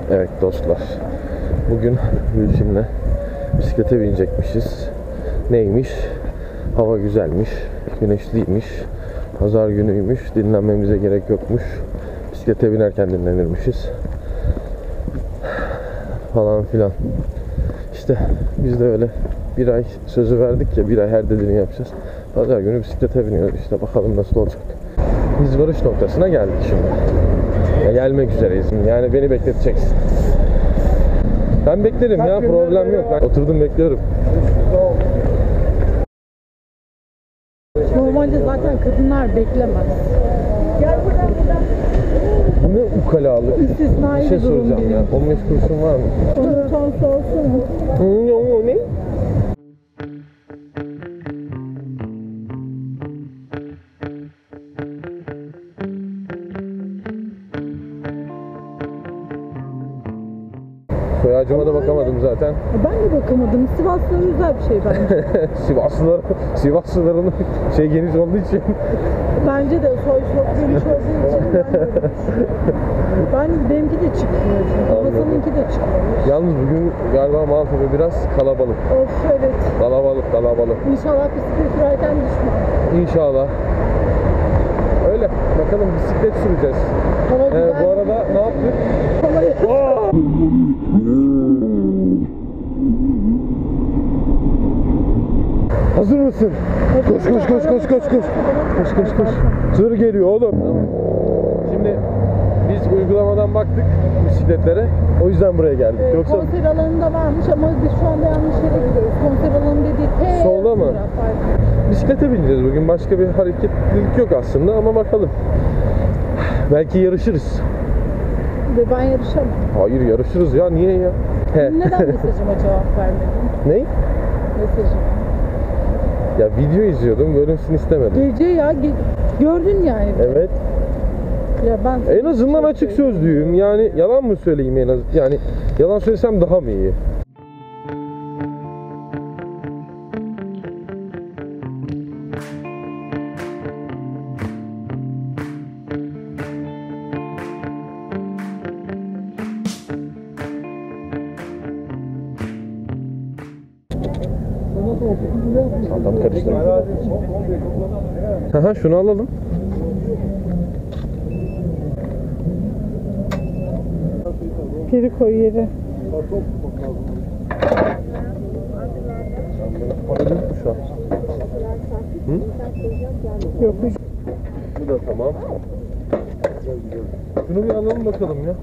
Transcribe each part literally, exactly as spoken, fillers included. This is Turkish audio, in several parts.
Evet dostlar, bugün Gülçin'le bisiklete binecekmişiz. Neymiş? Hava güzelmiş, güneşliymiş, pazar günüymüş, dinlenmemize gerek yokmuş. Bisiklete binerken dinlenirmişiz falan filan. İşte biz de öyle bir ay sözü verdik ya, bir ay her dediğini yapacağız. Pazar günü bisiklete biniyoruz, işte bakalım nasıl olacak. Biz varış noktasına geldik şimdi. Ya gelmek üzereyiz. Yani beni bekleteceksin. Ben beklerim ya, problem yok. Ben oturdum bekliyorum. Normalde zaten kadınlar beklemez. Bu ne ukalalık? İstisnai Bir şey bir durum soracağım değil. ya. on beş kuruşun var mı? Son son sorsun. Ne? Ne? Soy ağacıma da bakamadım zaten. Ben de bakamadım. Sivas'ta özel bir şey bence. Sivaslılar, Sivaslıların şey geniş olduğu için. Bence de soy çok geniş olduğu için ben de öyle düşünüyorum. Ben benimki de çıkmıyor çünkü. Hasan'ınki de çıkmamış. Yalnız bugün galiba Maltepe biraz kalabalık. Of evet. Kalabalık, kalabalık. İnşallah bisiklet sürerken düşmem. İnşallah. Öyle. Bakalım bisiklet süreceğiz. Hava Ee, güzel. bu arada ne yaptık? Hava Hazır mısın? Koş koş koş koş koş koş. Koş koş koş. Tır geliyor oğlum. Şimdi biz uygulamadan baktık bisikletlere. O yüzden buraya geldik. Ee, Yoksa konser alanında varmış ama biz şu anda yanlış yere gidiyoruz. Konser alanı dediği T. Solda mı? taraf. bisiklete bineceğiz bugün. Başka bir hareketlilik yok aslında ama bakalım. Belki yarışırız. Ve ben yarışamam. Hayır yarışırız ya. Niye ya? He. Neden mesajıma cevap vermedin? Ne? Mesajıma. Ya video izliyordum. Bölünsün istemedim. Gece ya ge- gördün yani. Evet. Ya ben En azından açık sözlüyüm. Yani yalan mı söyleyeyim en az? Yani yalan söylesem daha mı iyi? Adam karıştırdı. Haha şunu alalım. geri koy yere. Para yok mu şu an? Hı? Yok. Bu da tamam. Şunu bir alalım bakalım ya.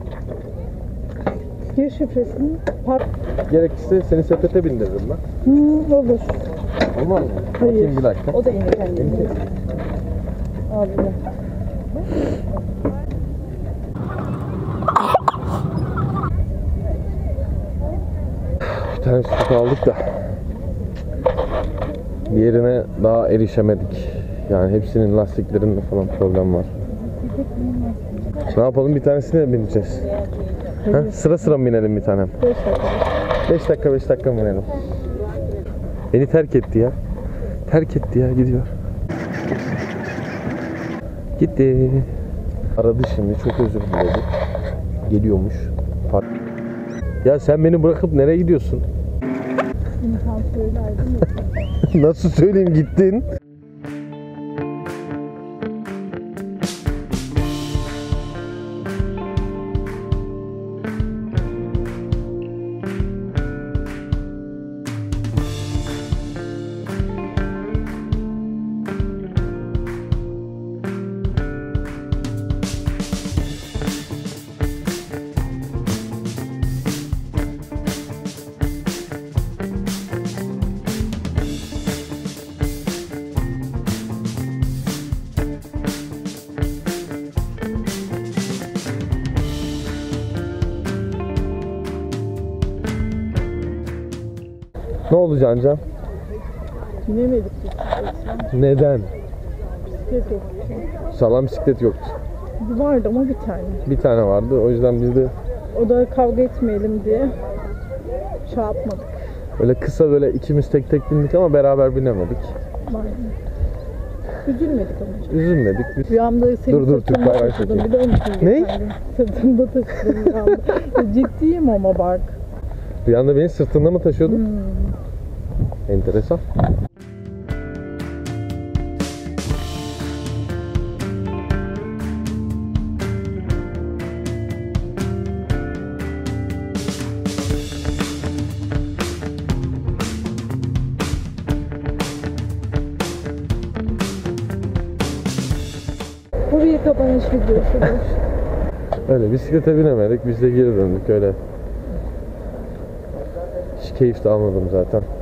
Gir şifresini. Par Gerekirse seni sepete bindiririm ben. hmm, olur. Olmaz mı? Hayır. Bakayım bir dakika. O da yine kendini. Abi. Bir tane süt aldık da diğerine daha erişemedik. Yani hepsinin lastiklerinde falan problem var. Ne yapalım, bir tanesine bineceğiz. Ha? Sıra sıra mı binelim bir tanem? beş dakika. beş dakika beş dakika mı binelim? Beni terk etti ya. Terk etti ya, gidiyor. Gitti. Aradı şimdi, çok özür diledi. Geliyormuş. Ya sen beni bırakıp nereye gidiyorsun? İnsan söylerdi mi? Nasıl söyleyeyim, gittin? Ne oldu Cancan? Binemedik bisikletle. Neden? Bisiklet yoktu. Sağlam bisiklet yoktu. Vardı ama bir tane. Bir tane vardı. O yüzden biz de O da kavga etmeyelim diye şey yapmadık. öyle kısa, böyle ikimiz tek tek bindik ama beraber binemedik. Aynen. Üzülmedik ama çok. Üzülmedik. Biz... Rüyamda seni Dur, dur, Türk sırtımda bayrağı taşıdım. çekeyim. Bir de onu söyleyeyim. Ne? efendim. Sırtımda taşıdım rüyamda. Ya ciddiyim ama bak. Rüyanda beni sırtında mı taşıyordun? Hmm. Enteresan. Bu bir kapanış videosudur. Öyle bisiklete binemedik. Biz de geri döndük öyle. Hiç keyif de almadım zaten.